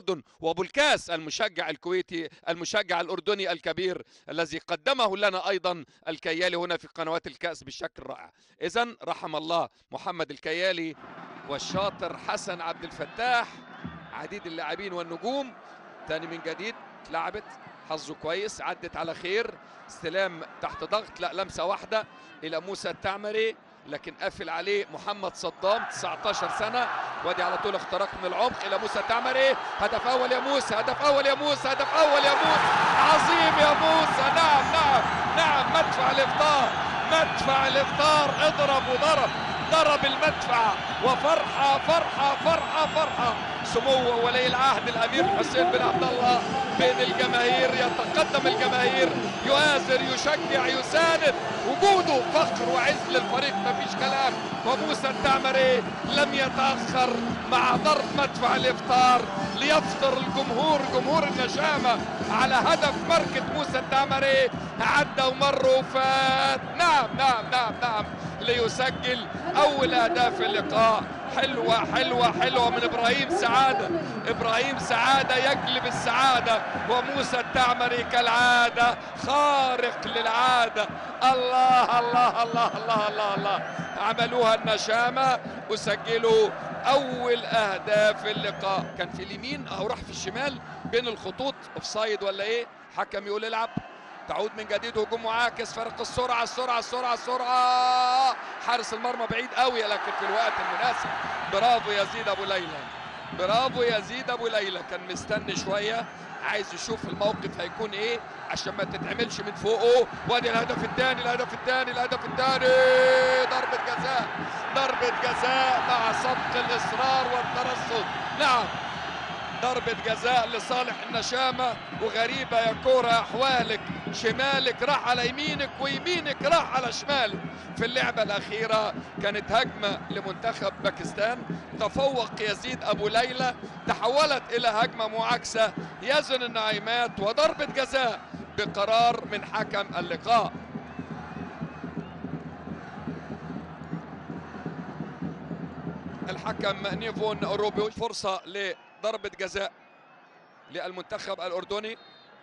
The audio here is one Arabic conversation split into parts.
الأردن، وأبو الكاس المشجع الكويتي المشجع الأردني الكبير الذي قدمه لنا أيضا الكيالي هنا في قنوات الكأس بشكل رائع. إذن رحم الله محمد الكيالي والشاطر حسن عبد الفتاح، عديد اللاعبين والنجوم. تاني من جديد لعبت حظه كويس، عدت على خير، استلام تحت ضغط، لا لمسة واحدة إلى موسى التعمري، لكن قافل عليه محمد صدام 19 سنة. وادي على طول اختراق من العمق إلى موسى التعمري. هدف أول يا موسى، هدف أول يا موسى، هدف أول يا موسى، عظيم يا موسى. نعم نعم نعم، مدفع الإفطار، مدفع الإفطار، اضرب وضرب، ضرب المدفع، وفرحة فرحة فرحة فرحة. سمو ولي العهد الأمير حسين بن عبد الله بين الجماهير، يتقدم الجماهير، يؤازر، يشجع، يساند، وجوده فخر وعز للفريق مفيش كلام. وموسى التعمري لم يتأخر مع ضرب مدفع الإفطار ليفطر الجمهور، جمهور النشامة، على هدف ماركة موسى التعمري. عدى ومر وفات. نعم نعم نعم نعم، ليسجل أول أهداف اللقاء. حلوة حلوة حلوة من إبراهيم سعادة، إبراهيم سعادة يجلب السعادة، وموسى التعمري كالعادة خارق للعادة. الله الله الله الله الله الله، عملوها النشامة وسجلوا أول أهداف اللقاء. كان في اليمين أو راح في الشمال بين الخطوط، أوفسايد ولا إيه؟ حكم يقول العب. تعود من جديد هجوم معاكس، فرق السرعة السرعة السرعة السرعة. حارس المرمى بعيد قوي لكن في الوقت المناسب. برافو يزيد أبو ليلى، برافو يزيد أبو ليلى. كان مستني شوية، عايز يشوف الموقف هيكون ايه عشان ما تتعملش من فوقه. وادي الهدف الثاني، الهدف الثاني، الهدف الثاني، ضربة جزاء، ضربة جزاء مع سبق الإصرار والترصد. نعم، ضربة جزاء لصالح النشامة. وغريبة يا كورة أحوالك، شمالك راح على يمينك ويمينك راح على شمالك. في اللعبة الأخيرة كانت هجمة لمنتخب باكستان، تفوق يزيد أبو ليلى، تحولت إلى هجمة معاكسة يزن النعيمات، وضربة جزاء بقرار من حكم اللقاء. الحكم نيفون روبيو. فرصة لضربة جزاء للمنتخب الأردني.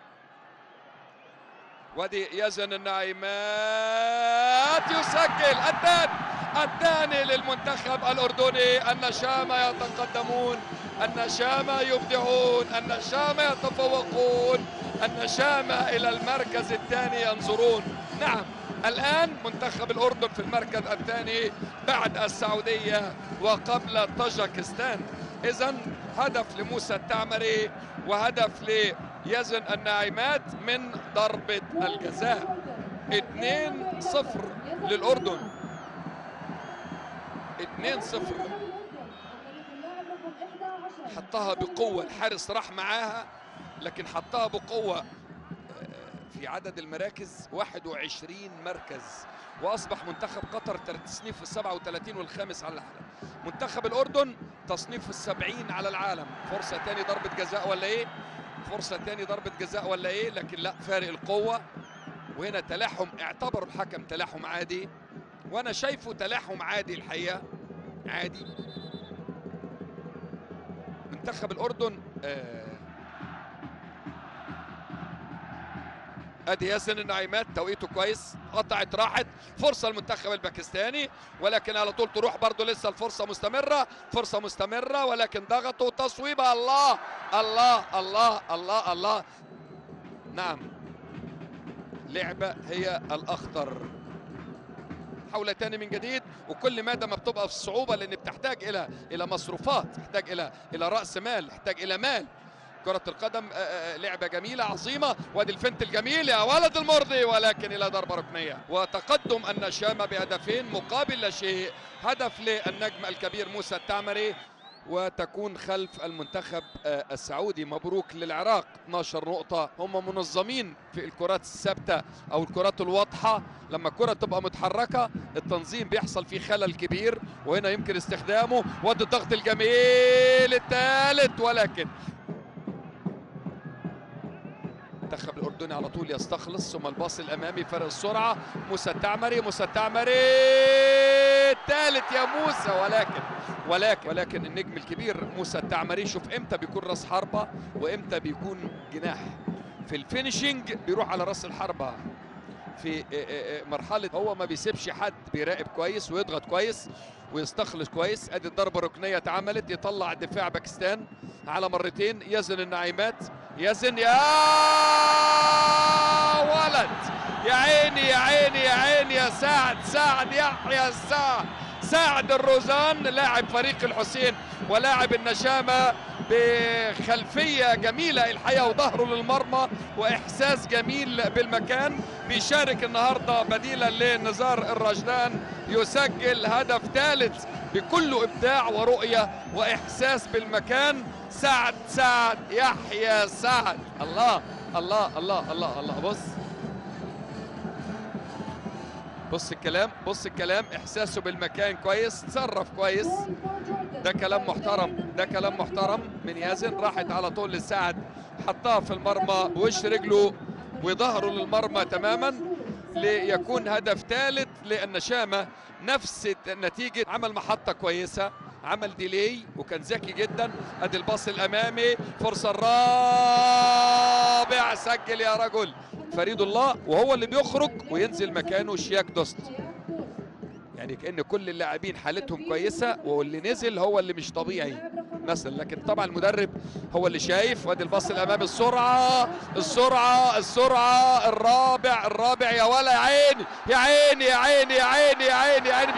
وادي يزن النعيمات يسجل الثاني للمنتخب الأردني. النشامة يتقدمون، النشامة يبدعون، النشامة يتفوقون، النشامة إلى المركز الثاني ينظرون. نعم، الآن منتخب الأردن في المركز الثاني بعد السعودية وقبل طاجكستان. إذن هدف لموسى التعمري وهدف ليزن النعيمات من ضربة الجزاء. 2-0 للأردن، 2-0. حطها بقوة، الحارس راح معاها لكن حطها بقوة. في عدد المراكز 21 مركز، واصبح منتخب قطر تصنيف ال37 والخامس على العالم. منتخب الاردن تصنيف ال70 على العالم. فرصه ثاني ضربه جزاء ولا ايه؟ فرصه ثاني ضربه جزاء ولا ايه؟ لكن لا، فارق القوه. وهنا تلاحم، اعتبر الحكم تلاحم عادي، وانا شايفه تلاحم عادي الحقيقه، عادي. منتخب الاردن ادي ياسن النعيمات، توقيته كويس، قطعت راحت. فرصه المنتخب الباكستاني، ولكن على طول تروح برضه، لسه الفرصه مستمره، فرصه مستمره، ولكن ضغطوا، تصويبه. الله الله الله الله الله. نعم، لعبه هي الاخطر. حول تاني من جديد، وكل مادة ما بتبقى في الصعوبه لان بتحتاج الى مصروفات، تحتاج الى راس مال، تحتاج الى مال. كرة القدم لعبة جميلة عظيمة. وادي الفنت الجميل يا ولد المرضي، ولكن إلى ضربة ركنية. وتقدم النشامة بهدفين مقابل لا شيء. هدف للنجم الكبير موسى التعمري، وتكون خلف المنتخب السعودي. مبروك للعراق، 12 نقطة. هم منظمين في الكرات الثابتة أو الكرات الواضحة. لما الكرة تبقى متحركة التنظيم بيحصل فيه خلل كبير، وهنا يمكن استخدامه. وادي الضغط الجميل الثالث، ولكن المنتخب الاردني على طول يستخلص. ثم الباص الامامي، فرق السرعه، موسى التعمري، موسى التعمري الثالث يا موسى، ولكن النجم الكبير موسى التعمري شوف امتى بيكون راس حربة وامتى بيكون جناح. في الفينيشنج بيروح على راس الحربة، في مرحلة هو ما بيسيبش حد، بيراقب كويس ويضغط كويس ويستخلص كويس. ادي الضربة الركنية اتعملت، يطلع دفاع باكستان على مرتين. يزن النعيمات، يزن يا ولد، يا عيني يا عيني يا عيني يا سعد يحيى سعد الروزان، لاعب فريق الحسين ولاعب النشامة، بخلفية جميلة الحقيقة وظهره للمرمى وإحساس جميل بالمكان. بيشارك النهاردة بديلا لنزار الرجلان، يسجل هدف ثالث بكل إبداع ورؤية وإحساس بالمكان. سعد يحيى سعد، الله الله الله الله الله. بص الكلام، إحساسه بالمكان كويس، تصرف كويس. ده كلام محترم من يزن. راحت على طول لسعد، حطها في المرمى بوش رجله وظهره للمرمى تماما ليكون هدف ثالث للنشامة. نفس النتيجة، عمل محطة كويسة، عمل ديلي وكان ذكي جدا. ادي الباص الامامي، فرصة الرابع، سجل يا رجل فريد الله، وهو اللي بيخرج وينزل مكانه شياك دوست. يعني كأن كل اللاعبين حالتهم كويسة واللي نزل هو اللي مش طبيعي مثلا، لكن طبعا المدرب هو اللي شايف. وادي الباص الامامي، السرعة الرابع يا ولا، يا عيني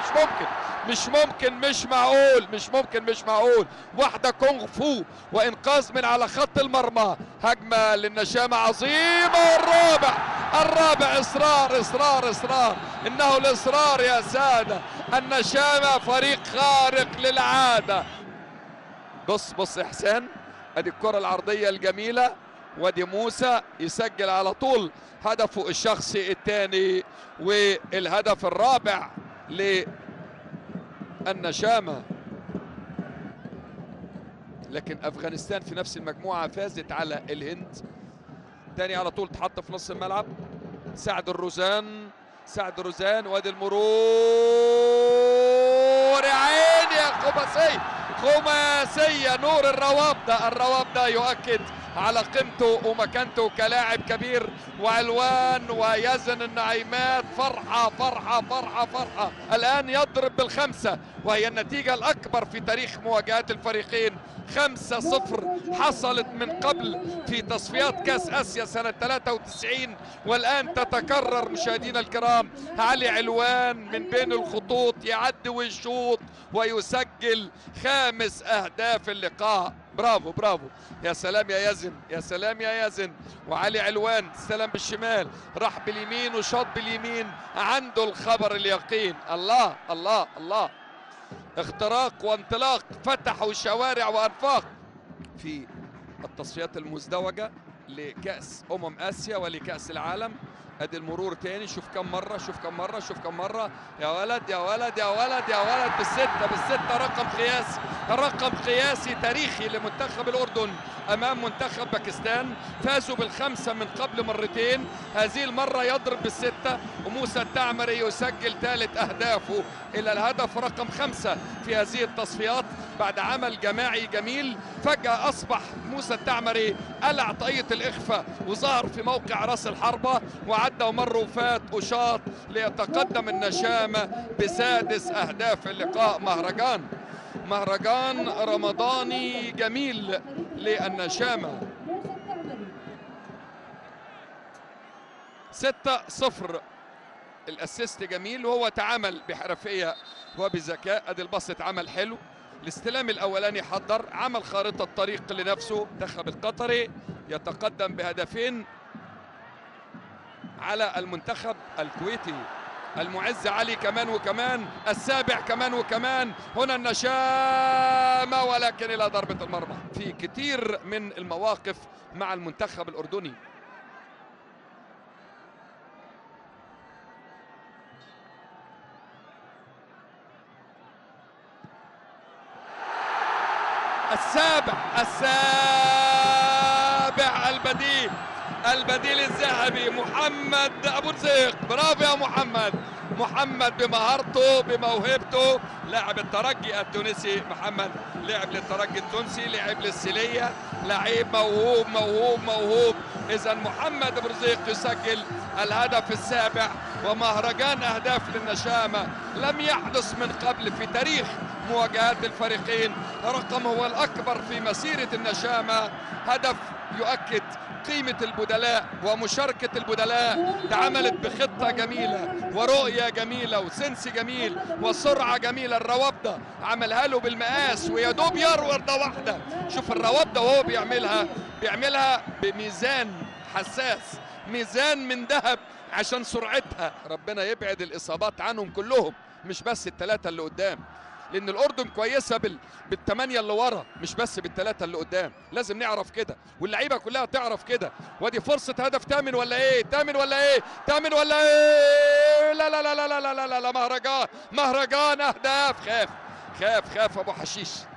مش ممكن. واحدة كونغ فو وانقاذ من على خط المرمى، هجمة للنشامة عظيمة. الرابع اصرار انه الاصرار يا سادة. النشامة فريق خارق للعادة. بص احسان، ادي الكرة العرضية الجميلة، وادي موسى يسجل على طول هدفه الشخصي الثاني والهدف الرابع للنشامة. لكن افغانستان في نفس المجموعة فازت على الهند. تاني على طول تحط في نص الملعب سعد الروزان، وادي المرور، يا عيني يا خماسية نور الروابدة يؤكد على قيمته ومكانته كلاعب كبير، وعلوان ويزن النعيمات. فرحة. الآن يضرب بالخمسة، وهي النتيجة الأكبر في تاريخ مواجهات الفريقين. 5-0 حصلت من قبل في تصفيات كأس آسيا سنة 93، والآن تتكرر مشاهدينا الكرام. علي علوان من بين الخطوط يعدي ويشوط ويسجل 5 أهداف اللقاء. برافو، يا سلام يا يزن. وعلي علوان استلم بالشمال، راح باليمين وشاط باليمين، عنده الخبر اليقين. الله اختراق وانطلاق، فتحوا شوارع وانفاق في التصفيات المزدوجة لكأس آسيا ولكأس العالم. ادي المرور تاني، شوف كم مرة يا ولد بالستة. رقم قياسي تاريخي لمنتخب الأردن أمام منتخب باكستان. فازوا بالخمسة من قبل مرتين، هذه المرة يضرب بالستة، وموسى التعمري يسجل ثالث أهدافه إلى الهدف رقم 5 في هذه التصفيات بعد عمل جماعي جميل. فجأة أصبح موسى التعمري قلع طاقية الإخفاء وظهر في موقع رأس الحربة، وعدى ومر وفات وشاط ليتقدم النشامة بسادس أهداف اللقاء. مهرجان رمضاني جميل للنشامة. 6-0. الاسيست جميل، وهو تعامل بحرفية وبذكاء. ادي الباص اتعمل حلو، الاستلام الاولاني حضر، عمل خارطة طريق لنفسه. المنتخب القطري يتقدم بهدفين على المنتخب الكويتي. المعز علي كمان السابع كمان. هنا النشامة، ولكن الى ضربة المرمى في كتير من المواقف مع المنتخب الاردني. السابع البديل الذهبي محمد ابو رزيق. برافو يا محمد، محمد بمهارته بموهبته، لاعب الترجي التونسي محمد، لعب للترجي التونسي، لعب للسيلية، لعيب موهوب موهوب موهوب. إذا محمد برزيق يسجل الهدف السابع، ومهرجان أهداف للنشامة لم يحدث من قبل في تاريخ مواجهات الفريقين، رقم هو الأكبر في مسيرة النشامة. هدف يؤكد قيمة البدلاء ومشاركة البدلاء، تعاملت بخطة جميلة ورؤية جميلة وسنس جميل وسرعة جميلة. الروابدة عملها له بالمقاس ويدوب يروردة واحدة. شوف الروابدة وهو بيعملها بميزان حساس، ميزان من ذهب عشان سرعتها. ربنا يبعد الإصابات عنهم كلهم، مش بس الثلاثة اللي قدام، لأن الأردن كويسة بالثمانية اللي ورا، مش بس بالثلاثة اللي قدام. لازم نعرف كده واللعيبة كلها تعرف كده. ودي فرصة هدف تامن ولا إيه؟ تامن ولا إيه؟ تامن ولا إيه؟ لا لا لا لا لا لا لا, لا. مهرجان أهداف. خاف أبو حشيش.